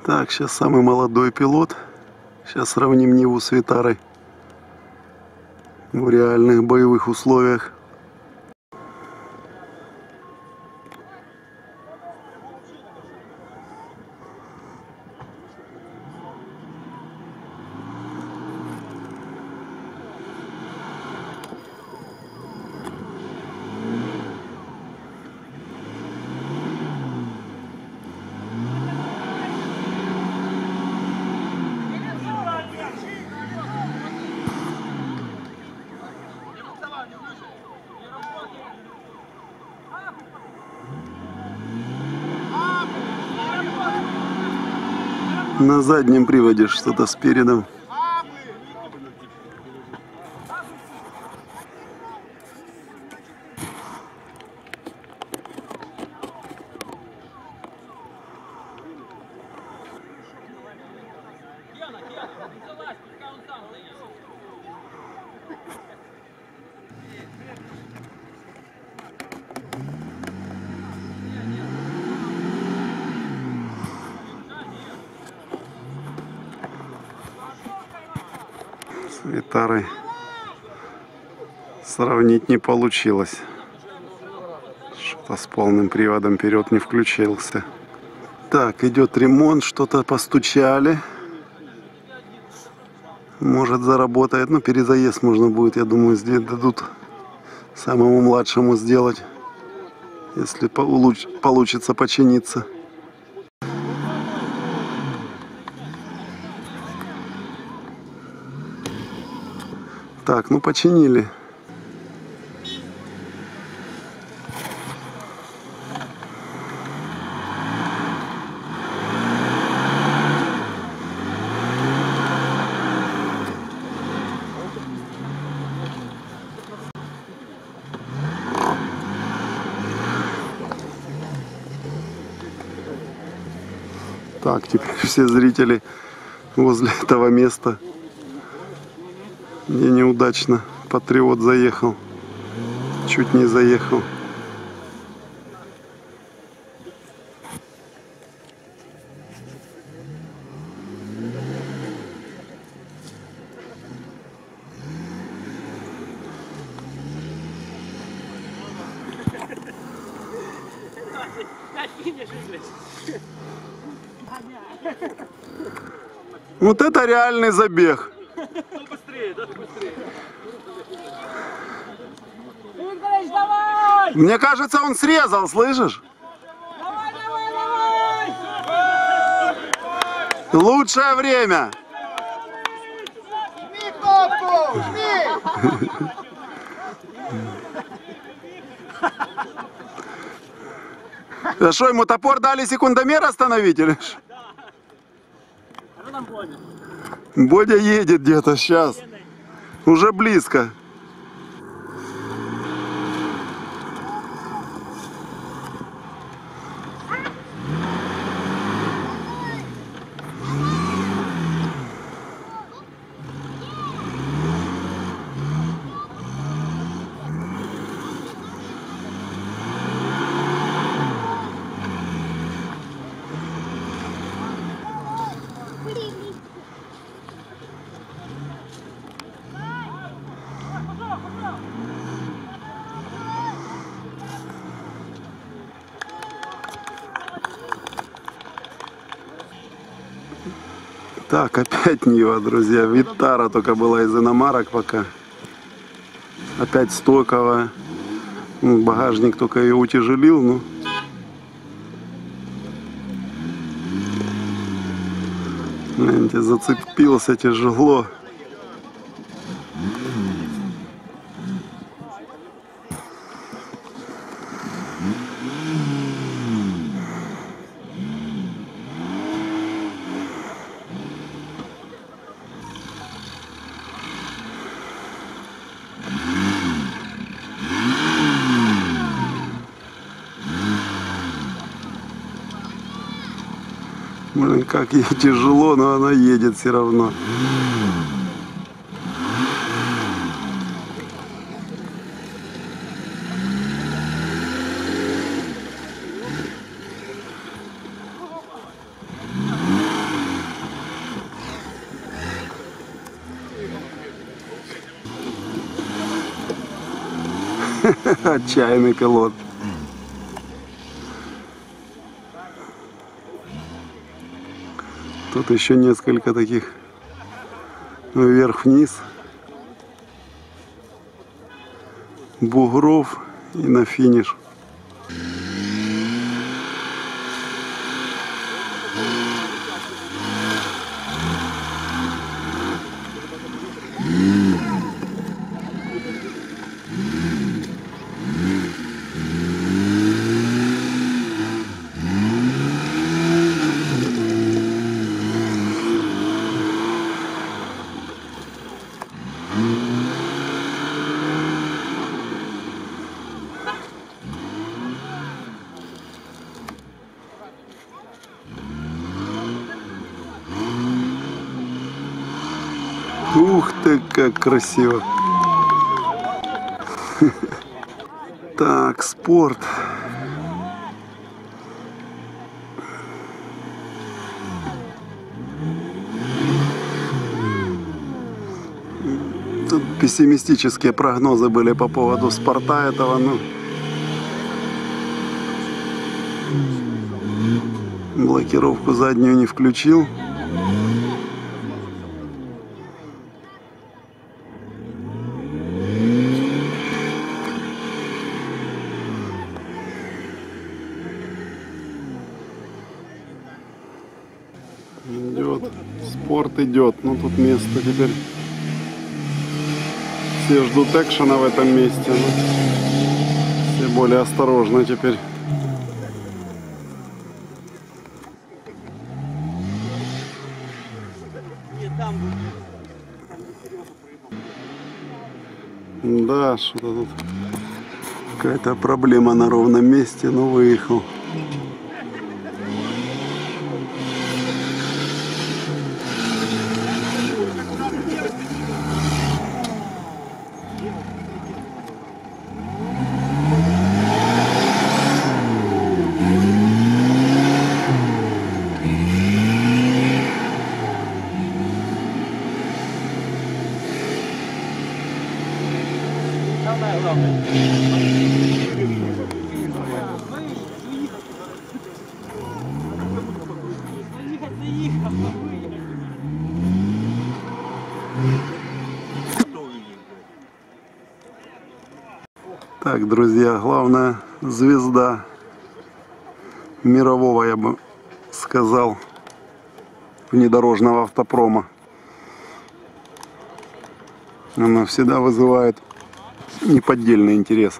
Так, сейчас самый молодой пилот. Сейчас сравним Ниву с Витарой в реальных боевых условиях. На заднем приводе что-то спереди. С Витарой сравнить не получилось. Что-то с полным приводом вперед не включился. Так, идет ремонт, что-то постучали. Может, заработает. Ну, перезаезд можно будет, я думаю, здесь дадут самому младшему сделать, если получится починиться. Так, ну починили. Так, теперь все зрители возле этого места, где неудачно Патриот заехал. Чуть не заехал. Вот это реальный забег. Мне кажется, он срезал, слышишь? Лучшее время. Жми кнопку, жми. А что, ему топор дали секундомер остановить или что? Бодя едет где-то сейчас. Уже близко. Так, опять Нива, друзья. Витара только была из иномарок пока. Опять стоковая. Ну, багажник только ее утяжелил, ну. Знаете, зацепился тяжело. Блин, как ей тяжело, но она едет все равно. Отчаянный пилот. Тут еще несколько таких вверх-вниз бугров и на финиш. Ух ты, как красиво. Так, спорт. Тут пессимистические прогнозы были по поводу спорта этого, ну. Блокировку заднюю не включил. Идет, спорт идет, но тут место теперь. Все ждут экшена в этом месте, но все более осторожно теперь. Да, что-то тут какая-то проблема на ровном месте, но выехал. Так, друзья, главная звезда мирового, я бы сказал, внедорожного автопрома. Она всегда вызывает неподдельный интерес.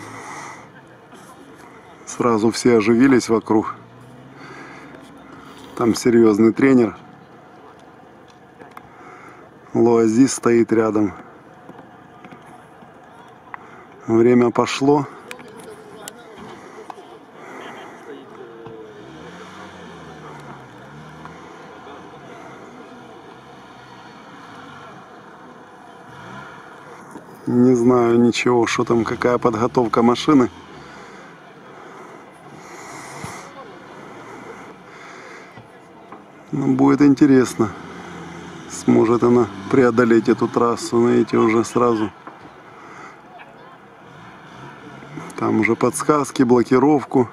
Сразу все оживились вокруг. Там серьезный тренер. Луазис стоит рядом. Время пошло. Не знаю ничего, что там, какая подготовка машины. Но будет интересно, сможет она преодолеть эту трассу. Знаете, уже сразу. Там уже подсказки, блокировку.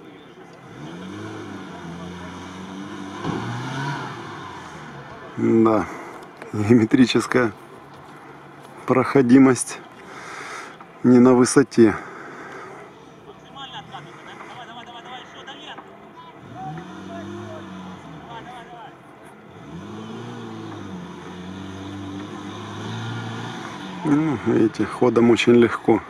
Да, геометрическая проходимость не на высоте. Ну, видите, ходом очень легко.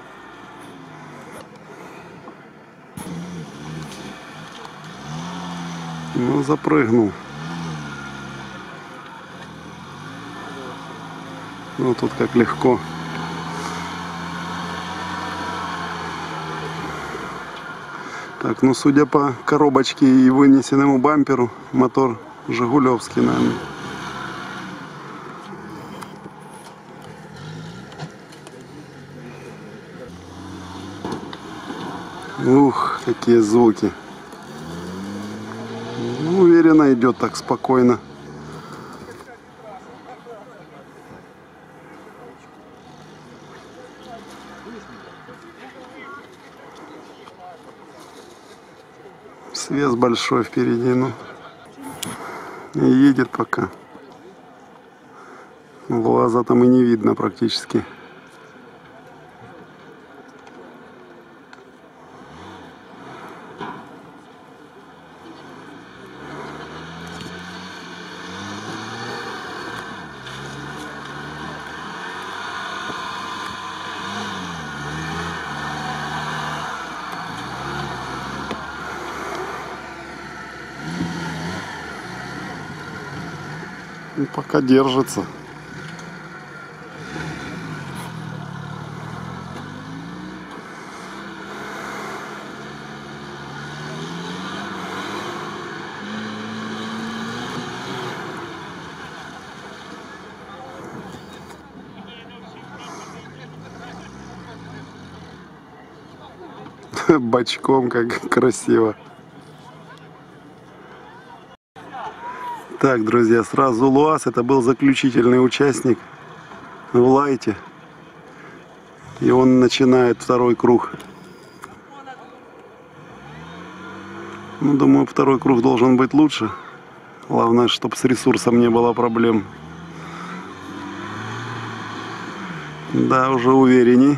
Ну, запрыгнул. Ну, тут как легко. Так, ну, судя по коробочке и вынесенному бамперу, мотор жигулевский, наверное. Ух, какие звуки. Уверенно идет, так спокойно. Свес большой впереди, ну. И едет пока. Глаза там и не видно практически. Ну, пока держится. Бочком, как красиво. Так, друзья, сразу ЛуАЗ. Это был заключительный участник в лайте. И он начинает второй круг. Ну, думаю, второй круг должен быть лучше. Главное, чтобы с ресурсом не было проблем. Да, уже уверенней.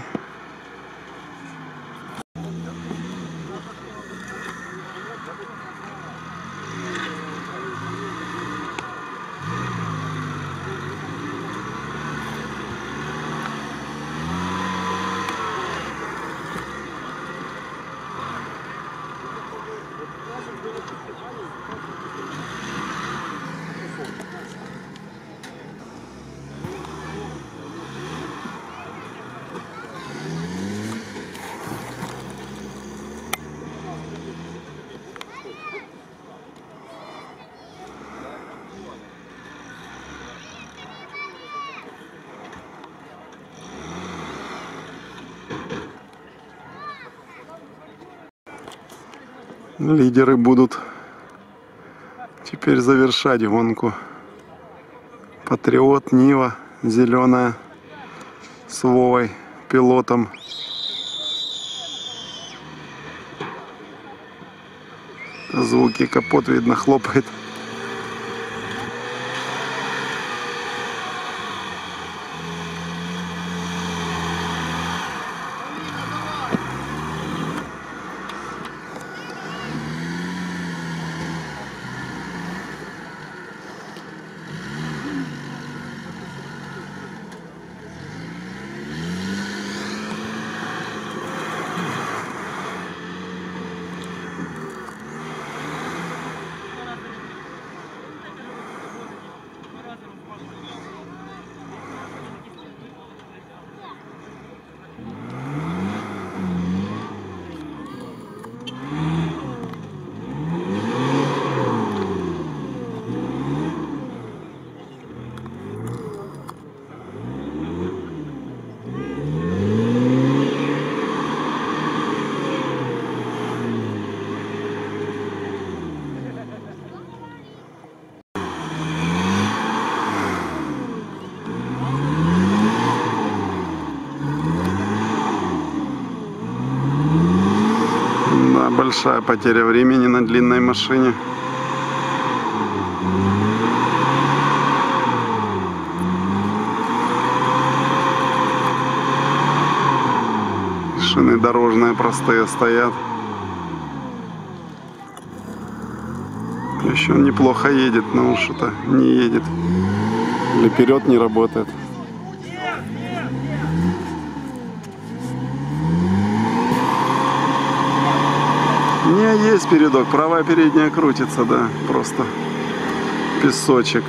Лидеры будут теперь завершать гонку. Патриот, Нива, зеленая с Вовой, пилотом. Звуки, капот видно, хлопает. Большая потеря времени на длинной машине. Шины дорожные простые стоят. Еще он неплохо едет, но что-то не едет. Или вперед не работает. Не, есть передок, правая передняя крутится, да, просто песочек.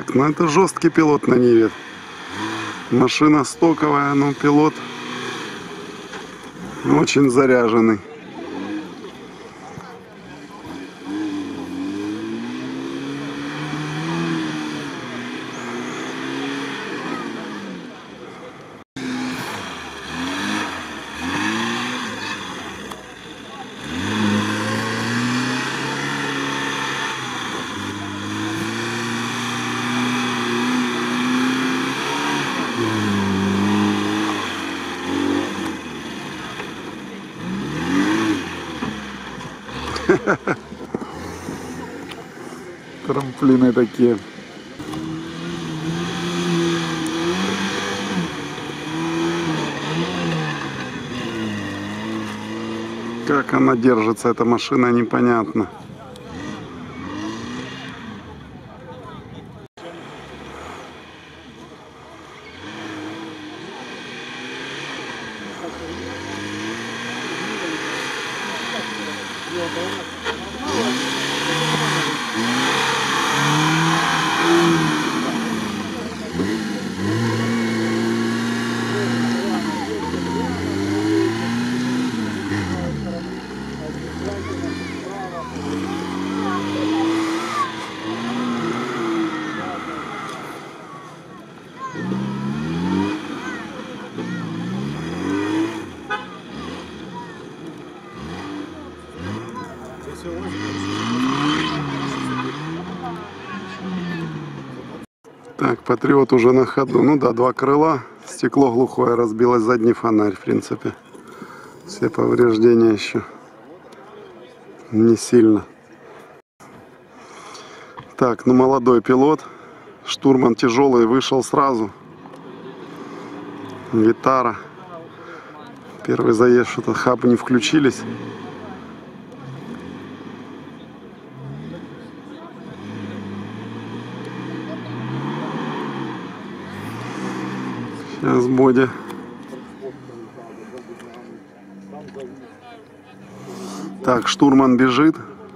Так, ну это жесткий пилот на Ниве. Машина стоковая, но пилот очень заряженный. Трамплины такие. Как она держится, эта машина, непонятно. Так, Патриот уже на ходу. Ну да, два крыла. Стекло глухое, разбилось, задний фонарь, в принципе. Все повреждения еще не сильно. Так, ну молодой пилот. Штурман тяжелый, вышел сразу. Витара. Первый заезд, что-то хабы не включились. Сейчас Бодя. Так, штурман бежит.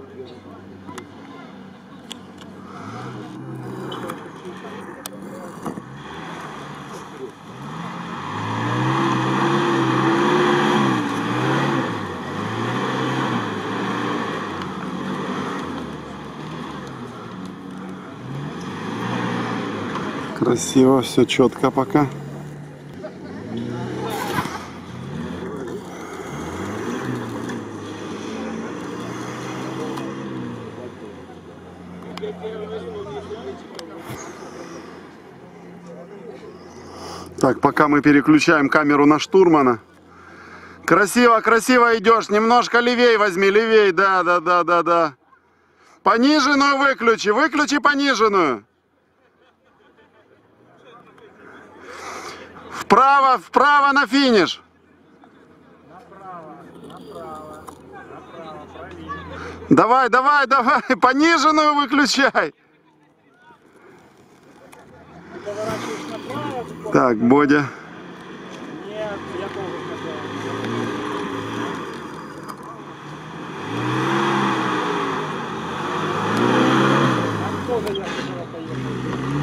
Красиво, все четко пока. Так, пока мы переключаем камеру на штурмана. Красиво, красиво идешь. Немножко левей возьми, левей. Да. Пониженную выключи, выключи пониженную. Вправо на финиш. Давай, пониженную выключай. Так, Бодя. Нет, я тоже хотел. Там тоже я хотел поехать.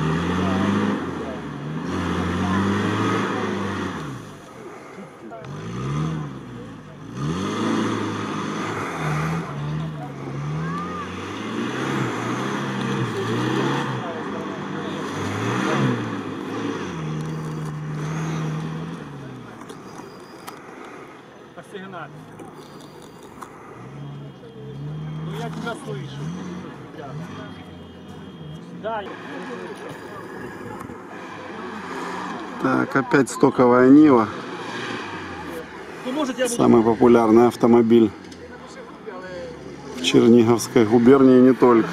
Сигнал. Ну я тебя слышу. Да. Так, опять стоковая Нива. Самый популярный автомобиль в Черниговской губернии, не только.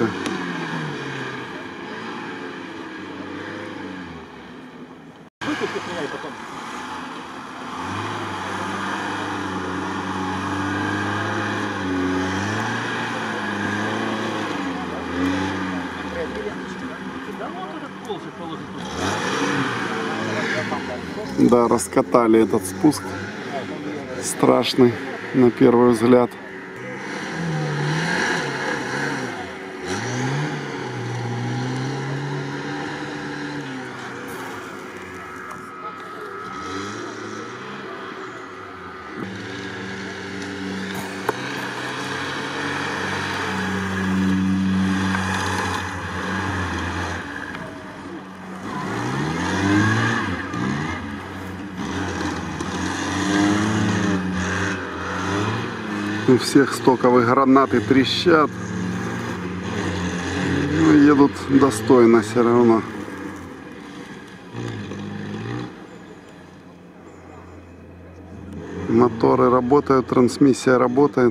Да, раскатали этот спуск. Страшный на первый взгляд. У всех стоковые гранаты трещат. Но едут достойно все равно. Моторы работают, трансмиссия работает.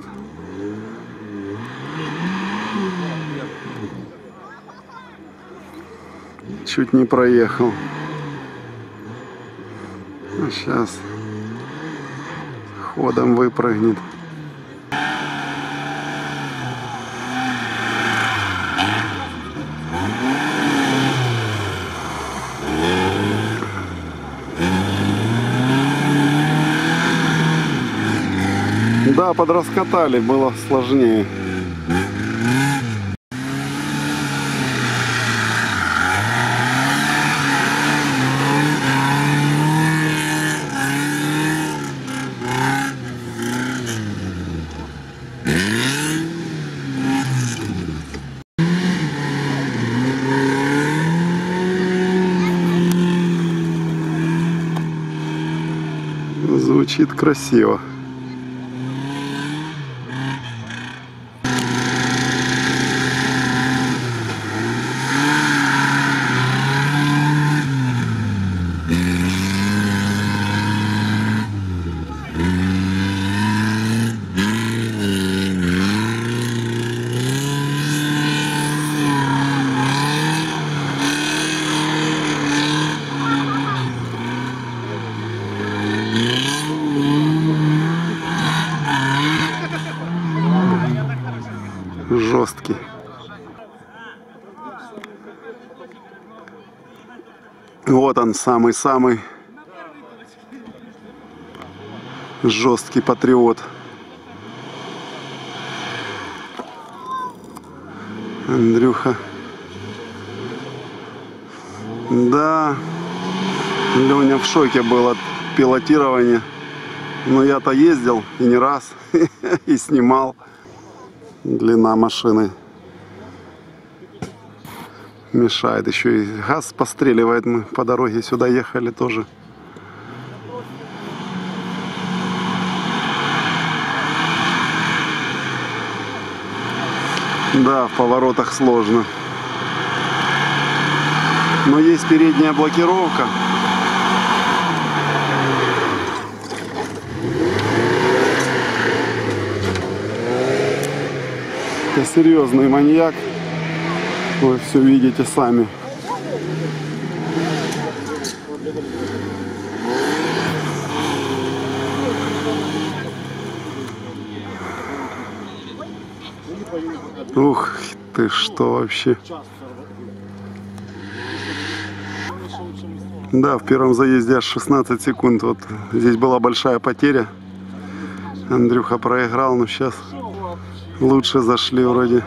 Чуть не проехал. А сейчас ходом выпрыгнет. Да, подраскатали, было сложнее. Звучит красиво. Жесткий. Вот он, самый-самый жесткий патриот. Андрюха. Да, Леня в шоке был от пилотирования. Но я-то ездил и не раз, и снимал. Длина машины мешает. Еще и газ постреливает. Мы по дороге сюда ехали тоже. Да, в поворотах сложно. Но есть передняя блокировка. Это серьезный маньяк. Вы все видите сами. Ух ты, что вообще. Да, в первом заезде аж 16 секунд. Вот здесь была большая потеря. Андрюха проиграл, но сейчас лучше зашли вроде.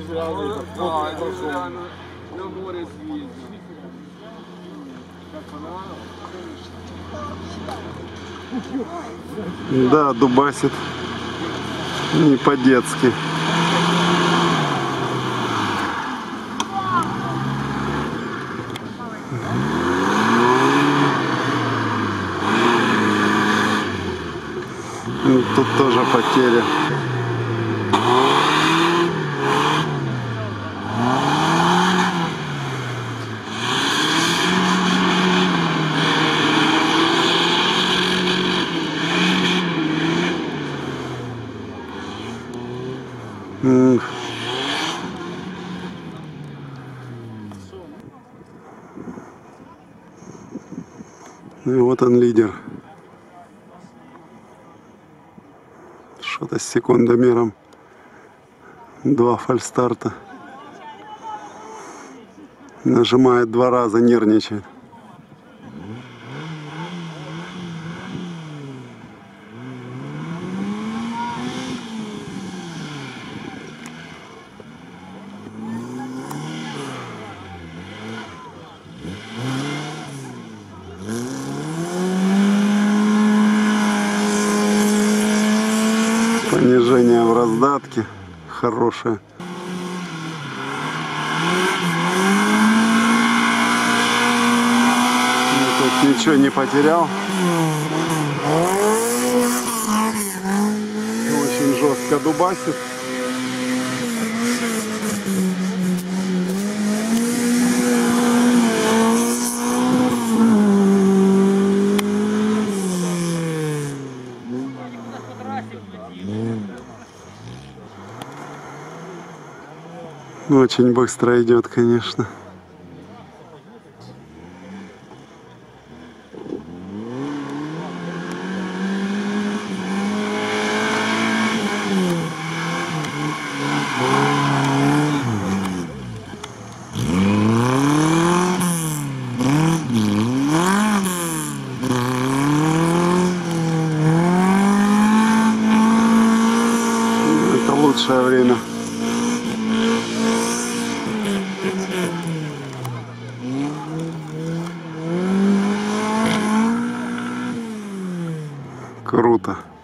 Да, дубасит не по-детски. Тут тоже потеря. И вот он, лидер. Что-то с секундомером. 2 фальстарта. Нажимает 2 раза, нервничает. Понижение в раздатке хорошее. Тут ничего не потерял. Очень жестко. Десятка дубасит. Очень быстро идет, конечно. Это лучшее время. Круто.